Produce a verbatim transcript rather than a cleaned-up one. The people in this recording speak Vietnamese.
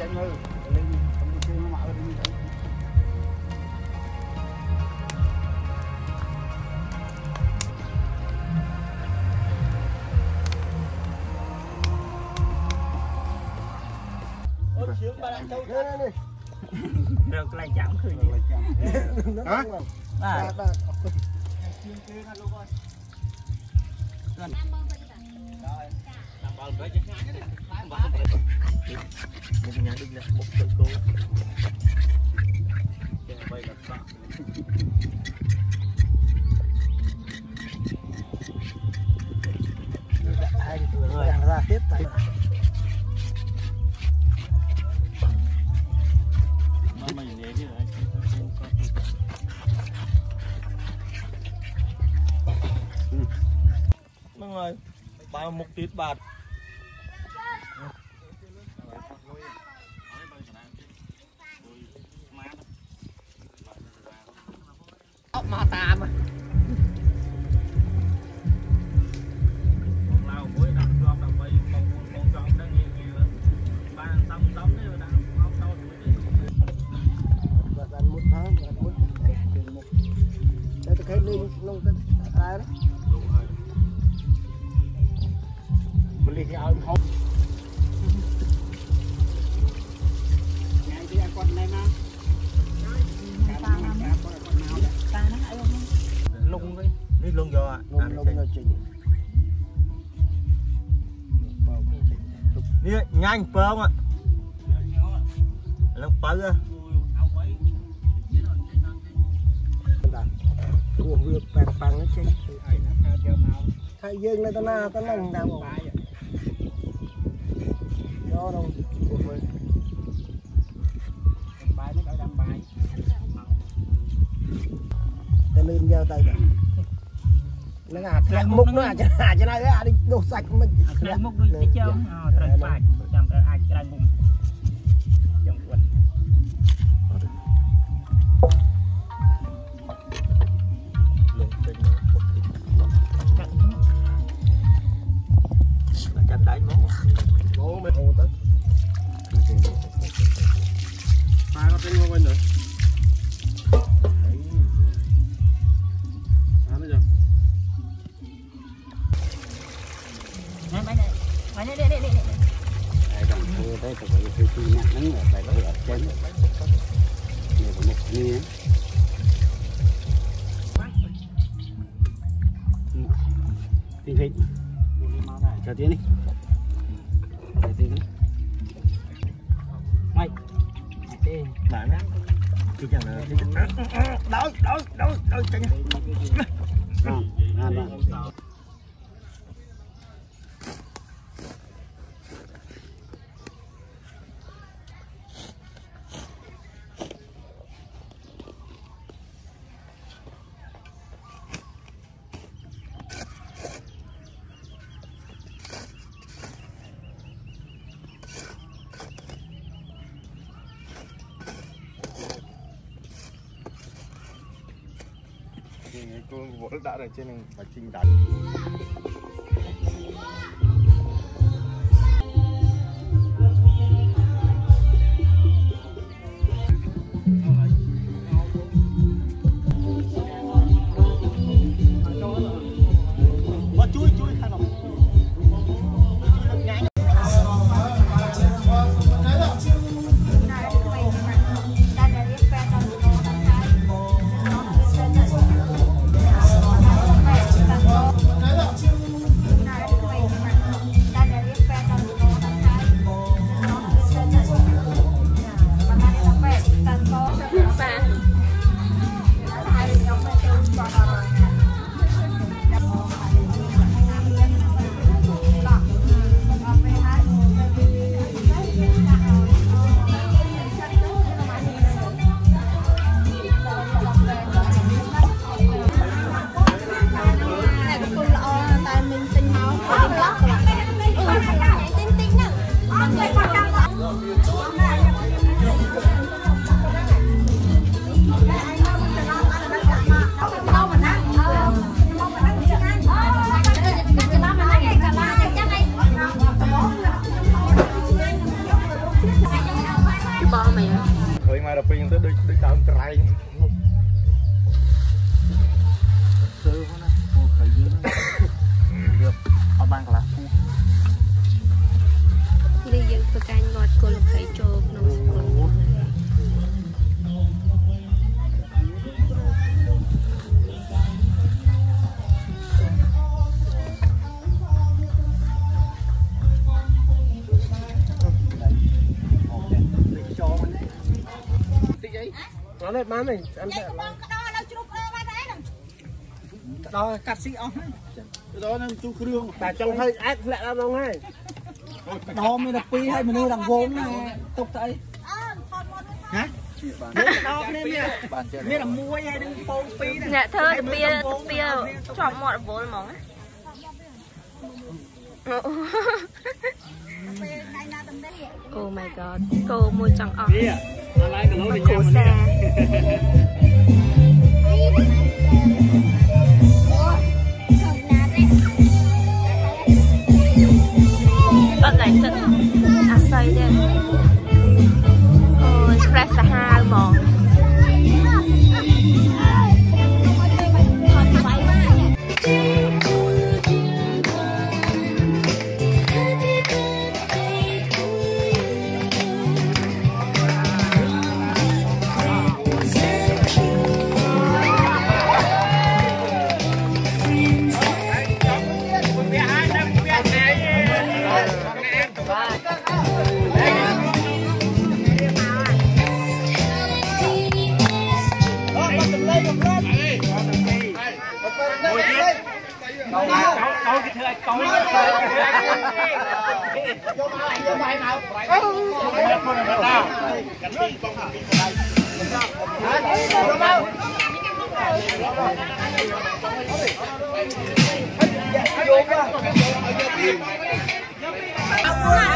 chân rồi lên không chơi nó mạo đi thấy được lại chẳng khơi gì hả? À. Một nhà đinh là một sự cố. Bay gặp bạn. Hai người ra tiếp tại Mày nhớ đi rồi. Mừng ơi, ba một tiết bạc. mà tạm à. Lao cuối đặt gom đầu bay một một tròn đang nhiều nhiều lắm. Ba tông tông đấy đang không đâu và ăn một tháng ăn một đây tôi thấy lên lâu tới ai đó mình đi theo không ngày đi ăn con này mà lung đi đi luôn vô à lung lung là chỉnh đi nhanh phải không ạ lông bự á của vừa bạc bằng nó chỉnh thay dương này ta na ta nâng nào do đâu của mình bài nó đâm bài ta lên giao tay cả nó ngạt lại múc nó à chả cho này á đi đồ sạch mình lại múc đôi cái trơn trời phải trong cái ai cái mùng trong quần chặt đáy món bố mày hồ tới ba có tên ngon bên nữa à bây giờ này này này này này này ai đang thưa đấy tụi bay thuê thuê nhặt nắng ở đây ở trên này có một nia tinh thịt chờ tí đi chờ tí đi mày đi bạn đó cứ chẳng là đâu đâu đâu đâu chẳng à à cô vỗ đã ở trên bạch trình đánh chui chui khai nào Hãy subscribe cho kênh Ghiền Mì Gõ để không bỏ lỡ những video hấp dẫn. là pin tới đi đi đào trái sơ quá nè cô khởi dưới được ở bang là phu đi dựng từ canh ngọt cô lục khởi trộm nông nó lên má mình ăn đo cắt xí ong đó nên chú khương bà trong hơi ác lẹ lắm không hay đó mới là pi hay mình nuôi đằng vốn này tục tại hả đó nên nè nên là mua hay đừng phong pi này nè thơ bia bia chọn mọt vốn mỏng oh my god cô mua chẳng ọc cổ xa ở lại chân à xoay đây ôi splash là hai món Hãy subscribe